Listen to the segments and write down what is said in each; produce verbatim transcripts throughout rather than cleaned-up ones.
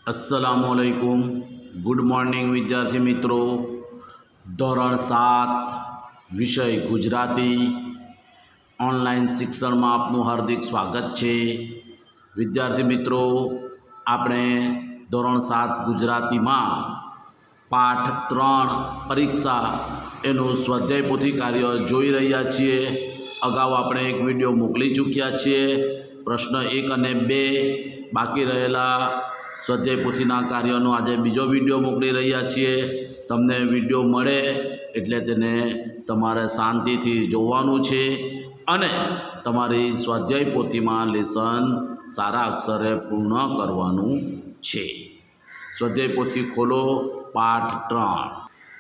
अस्सलामुअलैकुम good morning विद्यार्थी मित्रों। धोरण सात विषय गुजराती ऑनलाइन शिक्षण में आपनु हार्दिक स्वागत है। विद्यार्थी मित्रों, आपणे धोरण सात गुजराती में पाठ त्रण परीक्षा एनु स्वाध्याय पोथी कार्य जोई रह्या छीए। अगाऊ आपणे एक विडियो मोकली चूक्या छीए। प्रश्न एक अने बे बाकी रहेला स्वाध्याय पोथीना कार्यनो आज बीजो विडियो मोकली रह्या छीए। तमने विडियो मळे एटले तेने तमारे शांतिथी जोवानुं छे अने तमारी स्वाध्याय पोथीमां लेसन सारा अक्षरे पूर्ण करवानुं छे। स्वाध्याय पोथी खोलो, पाठ त्रण।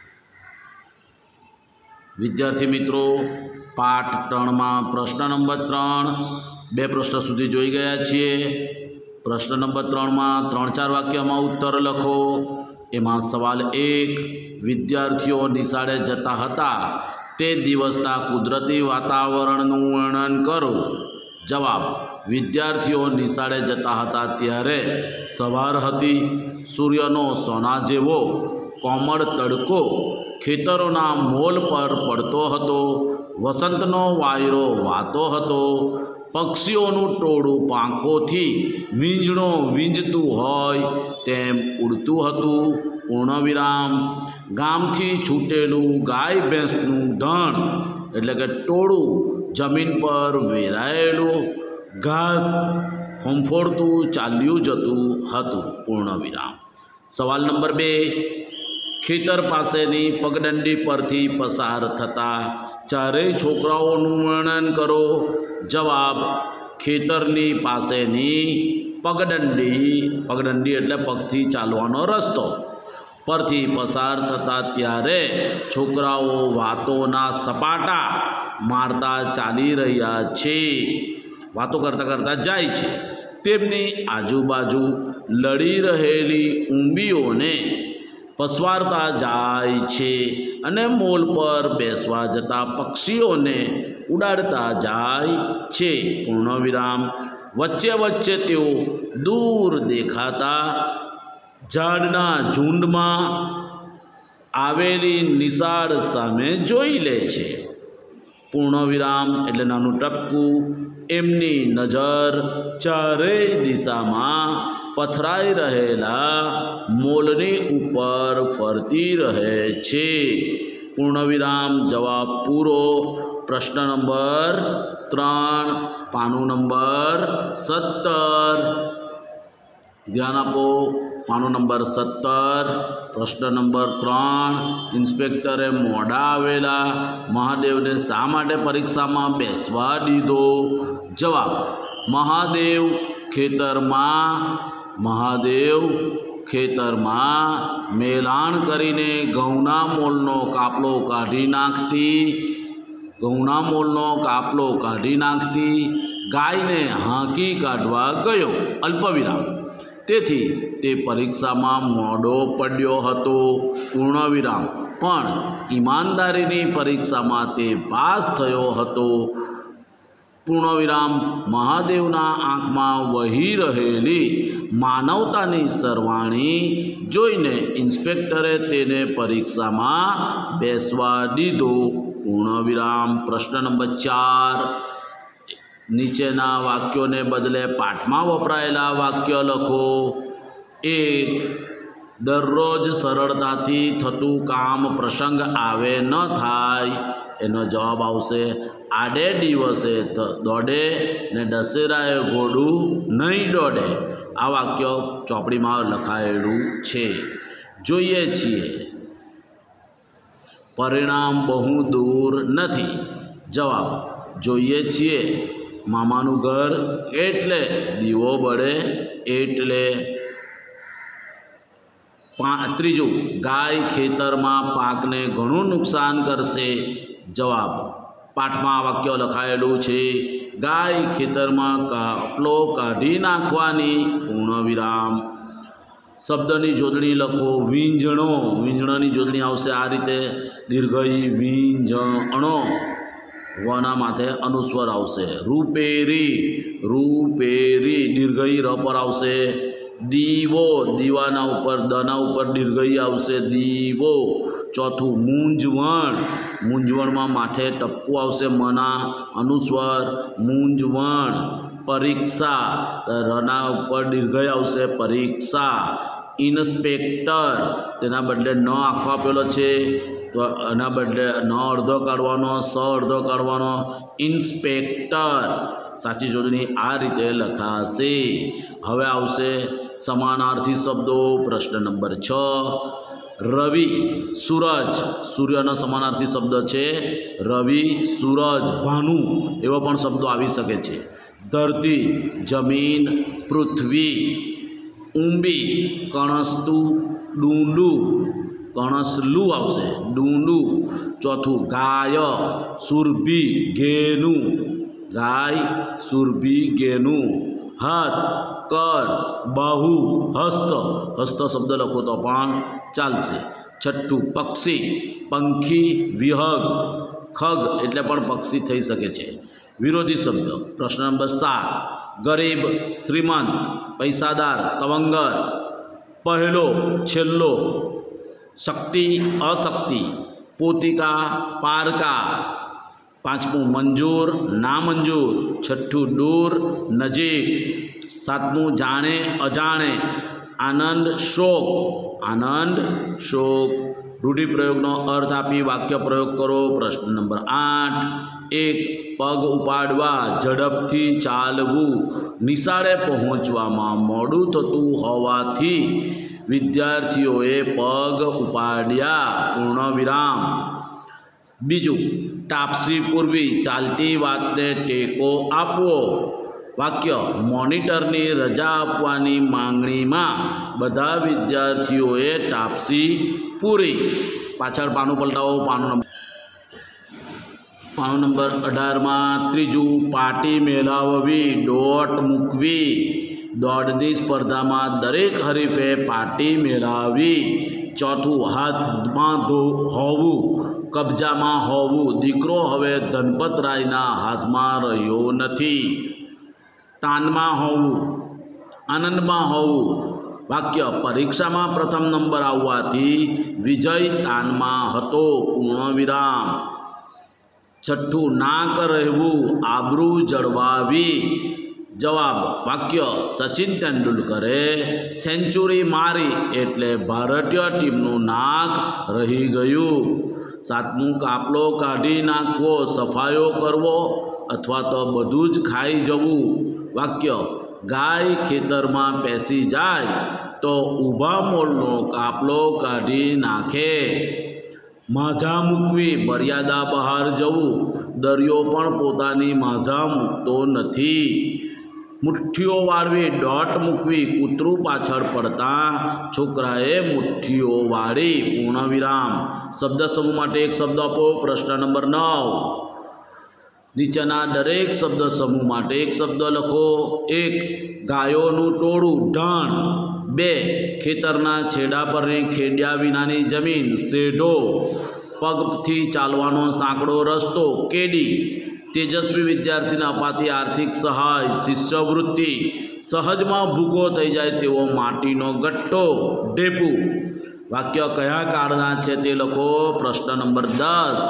विद्यार्थी मित्रों, पाठ त्रण में प्रश्न नंबर त्रण बे प्रश्न सुधी जोई गया छीए। प्रश्न नंबर त्रण में त्रण चार वाक्य में उत्तर लखो। एमां सवाल एक, विद्यार्थीओ निशाळे जता हता ते दिवसना कुदरती वातावरणनुं वर्णन करो। जवाब, विद्यार्थीओ निशाळे जता हता त्यारे सवार हती, सूर्यनो सोना जेवो कोमळ तड़को खेतरोना मोल पर पड़तो हतो, वसंतनो वायरो वातो हतो, पक्षीओनुं टोळुं પાંખોથી વીંજણો વીંજતું હોય તેમ ઉડતું હતું। પૂર્ણવિરામ, ગામથી છૂટેલું ગાય ભેંસનું ઢણ એટલે કે ટોળું જમીન પર વેરાયેલું ઘાસ ફંફોડતું ચાલ્યું જતું હતું। પૂર્ણવિરામ। સવાલ નંબર બે, ખેતર પાસેની પગદંડી પરથી પસાર થતા ચારેય છોકરાઓનું વર્ણન કરો। जवाब, खेतरनी पासेनी पगडंडी पगडंडी एटले पगथी चालवानो रस्तो परथी पसार थता त्यारे छोकराओ वातोना सपाटा मारता चाली रह्या छे। वातो करता करता जाय छे। तेमनी आजूबाजू लड़ी रहेली ऊंबीओने पसवारता जाय छे अने मोल पर बेसवा जता पक्षीओने उड़ाड़ता जाय छे। पूर्णविराम। वच्चे वच्चे तेओ दूर देखाता झाड़ना झुंड में आवेली निशाळ सामे जोई ले छे। पूर्णविराम एटले नानुं टपकू। एमनी नजर चारेय दिशा में पथराई रहेला मोलनी ऊपर फरती रहे छे। पूर्णविराम। जवाब पूरो। प्रश्न नंबर त्रण पानु नंबर सत्तर। ध्यान आपो। पानु नंबर सत्तर। प्रश्न नंबर त्रण, इंस्पेक्टरे मोडा आवेला महादेव ने शा माटे परीक्षा में बेसवा दीधो। जवाब, महादेव खेतर में महादेव खेतर में मेलाण करीने घऊना मोलनो कापलो काढी नाखती घऊना मोलनो कापलो काढी नाखती गाय ने हांकी काढवा गयो। अल्पविराम। तेथी ते परीक्षा में मोडो पड्यो हतो। पूर्णविराम। पण ईमानदारीनी परीक्षा में ते पास थयो हतो। पूर्णविराम। महादेवना आँख में वही रहेली मानवतानी सरवाणी जोईने इंस्पेक्टरे तेने परीक्षा में बेसवा दीधो। पूर्णविराम। प्रश्न नंबर चार, नीचेना वाक्यों ने बदले पाठ में वपरायेला वाक्य लखो। एक, दररोज सरलताथी थतुं काम प्रसंग आवे न थाय एनो जवाब आवशे आडे दिवसे दौड़े ने दशेराए घोड़ू नहीं दौड़े। आ वाक्य चौपड़ी में लखायेलू छे। जोईए छीए। परिणाम बहु दूर नहीं। जवाब, जोईए छीए मामानु घर एटले दीवो बळे एटले। त्रीजू, गाय खेतर में पाक ने घणुं नुकसान करशे। जवाब, पाठ में वाक्य लखायेलू छे गाय खेतर में कापलो काढी नाखवानी। पूर्णविराम। शब्दनी जोड़णी लखो। वींजणो वींजणानी जोड़णी आवशे आ रीते दीर्घई वींजणो वना माथे अनुस्वर आवशे। रूपेरी रूपेरी दीर्घई र पर आवशे। दीवो, दीवाना उपर दना उपर दीर्घई आवशे दीवो। चौथु मूंझवण, मूंझवण में माथे टपकू आवशे मना अनुस्वर मूंझवण। परीक्षा, तो रना उपर दीर्घई आवशे परीक्षा। इन्स्पेक्टर, तेना बदले न आखो आपेलो छे तो एना बदले न अर्धो काढवानो स अर्धो काढवानो इन्स्पेक्टर। साची जोडणी आ रीते लखाशे। हवे आवशे समानार्थी शब्दों। प्रश्न नंबर छ, रवि सूरज, सूर्यनो समानार्थी शब्द छे रवि सूरज। भानु एवा पण शब्दों आवी शके छे। धरती जमीन पृथ्वी। ऊंबी कणस्तु डूंडू, कणसलू आवशे डूंडू। चौथु गाय सुरभि घेनु, गाय सुरभि घेनु। हाथ कर बाहु हस्त, हस्त शब्द लखो तो पण चालशे। छठ्ठू पक्षी पंखी विहग, खग एटले पण पक्षी थई शके छे। विरोधी शब्द। प्रश्न नंबर सात, गरीब श्रीमंत पैसादार तवंगर। पहलो छेल्लो। शक्ति अशक्ति पोतिका पारका। पांचमू मंजूर नामंजूर। छठ्ठू दूर नजीक। सातमू जाने अजाणे। आनंद शोक, आनंद शोक। रूढ़िप्रयोगनो अर्थ आपी वाक्य प्रयोग करो। प्रश्न नंबर आठ, एक पग उपाड़वा झड़पथी चालवू। निशाळे पहोंचवामां मोडुं थतुं होवाथी विद्यार्थीओए पग उपाड्या पूर्ण विराम। बीजू टापसी पूर्वी चालती वातने टेको आपवो। वाक्य मोनिटरनी रजा आपवानी मांगणीमां बधा विद्यार्थीओए टापसी पूरी। पाछळ पानु पलटावो। पानु नंबर पानु नंबर अठार में त्रीजू पाटी मेलाववी डोट मूकवी। दौड़नी स्पर्धा में दरेक हरीफे पाटी मेलावी। चौथु हाथ में धो होवू कब्जा में होवू। दीकरो हवे धनपतरायना हाथ में रह्यो नथी। तान में होवू आनंद में होवू। वाक्य परीक्षा में प्रथम नंबर आववाथी विजय तान में हतो पूर्ण विराम। छठ्ठू नाक रहेवू आबरू जळवावी। जवाब वाक्य सचिन तेंडुलकरे सेंचुरी मारी एटले भारतीय टीमनु नाक रही गयु। सातमू कापलो काढी नाखवो सफायो करवो अथवा तो बधुज खाई जवू। वाक्य गाय खेतर में पेसी जाय तो ऊभा मोलनो कापलो काढी नाखे। माझा मूकवी मर्यादा बहार जवू। दरियो पण पोतानी माझा मूकतो नथी। मुठ्ठीओ वाळवी डॉट मूकवी कूतरू पाछळ पड़ता छोकराए मुठ्ठीओ वाળી पूर्ण विराम। शब्द समूह माटे एक शब्द आपो। प्रश्न नंबर नौ, नीचेना दरेक शब्द समूह माटे एक शब्द लखो। एक गायोनु टोळुं ढाण। बे खेतरना छेड़ा परनी खेड्या विनानी जमीन सेढो। पगथी चालवानो सांकड़ो रस्तो केडी। तेजस्वी विद्यार्थी ने अपाती आर्थिक सहाय शिष्यवृत्ति। सहज में भूखो थई जाय तेवो माटीनो गट्टो डेपू। वाक्य कया काळना छे ते लखो। प्रश्न नंबर दस,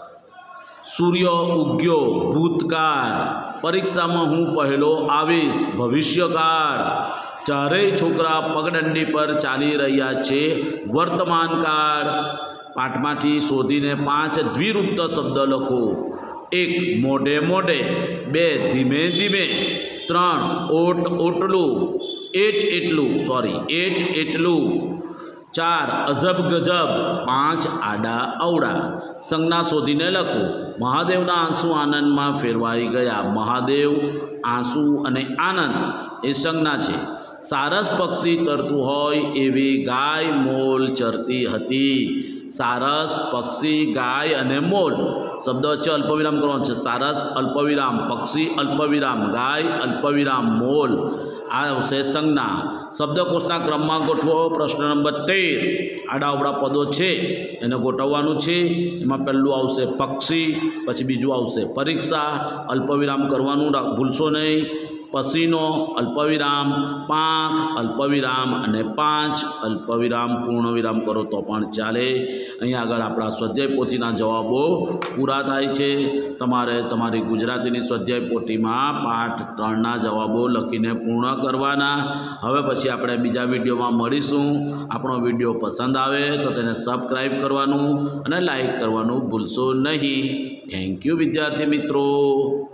सूर्य उग्यो भूतकाळ। परीक्षा में हूँ पहलो आवीश भविष्यकाळ। चारेय छोकरा पगडंडी पर चाली रह्या छे वर्तमान काळ। पाठमांथी शोधीने पांच द्विरूक्त शब्द लखो। एक मोढे मोढे। बे धीमे धीमे। त्रण ओट ओटलू एट एटलू सॉरी एट एटलू। चार अजब गजब। पांच आडा अवड़ा। संज्ञा शोधीने लखो। महादेवना आंसू आनंद में फेरवाई गया। महादेव आंसू अने आनंद ए संज्ञा छे। सारस पक्षी तरतु होय एवी गाय मोल चरती हती। सारस पक्षी गाय अने मोल शब्द वच्चे अल्पविराम करवानुं छे। सारस अल्पविराम पक्षी अल्पविराम गाय अल्पविराम मोल आ आवशे संज्ञा। शब्दकोशना क्रम में गोठवो। प्रश्न नंबर तेर, आड़ा अवड़ा पदों छे एने गोठववानुं छे। एमां पहेलुं आवशे पक्षी, पछी बीजुं आवशे परीक्षा। अल्पविराम करवानुं भूलशो नहीं। પછીનો અલ્પવિરામ, પાંખ અલ્પવિરામ અને પાંચ અલ્પવિરામ પૂર્ણ વિરામ કરો તો પણ ચાલે। અહીંયા આગળ આપણા સ્વાધ્યાય પોથીના જવાબો પૂરા થાય છે। તમારે તમારી ગુજરાતીની સ્વાધ્યાય પોથીમાં પાઠ ત્રણના જવાબો લખીને પૂર્ણ કરવાના। હવે પછી આપણે બીજા વિડીયોમાં મળીશું। આપણો વિડીયો પસંદ આવે તો તેને સબસ્ક્રાઈબ કરવાનું અને લાઈક કરવાનું ભૂલશો નહીં। થેન્ક યુ વિદ્યાર્થી મિત્રો।